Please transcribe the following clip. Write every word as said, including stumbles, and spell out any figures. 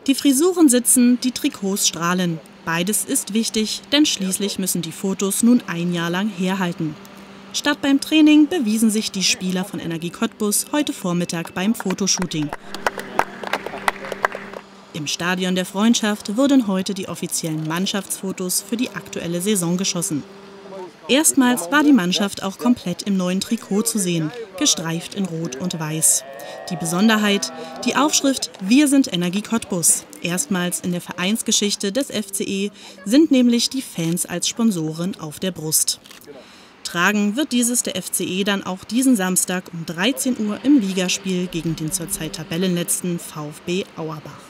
Die Frisuren sitzen, die Trikots strahlen. Beides ist wichtig, denn schließlich müssen die Fotos nun ein Jahr lang herhalten. Statt beim Training bewiesen sich die Spieler von Energie Cottbus heute Vormittag beim Fotoshooting. Im Stadion der Freundschaft wurden heute die offiziellen Mannschaftsfotos für die aktuelle Saison geschossen. Erstmals war die Mannschaft auch komplett im neuen Trikot zu sehen, gestreift in Rot und Weiß. Die Besonderheit, die Aufschrift „Wir sind Energie Cottbus". Erstmals in der Vereinsgeschichte des F C E sind nämlich die Fans als Sponsoren auf der Brust. Tragen wird dieses der F C E dann auch diesen Samstag um dreizehn Uhr im Ligaspiel gegen den zurzeit Tabellenletzten VfB Auerbach.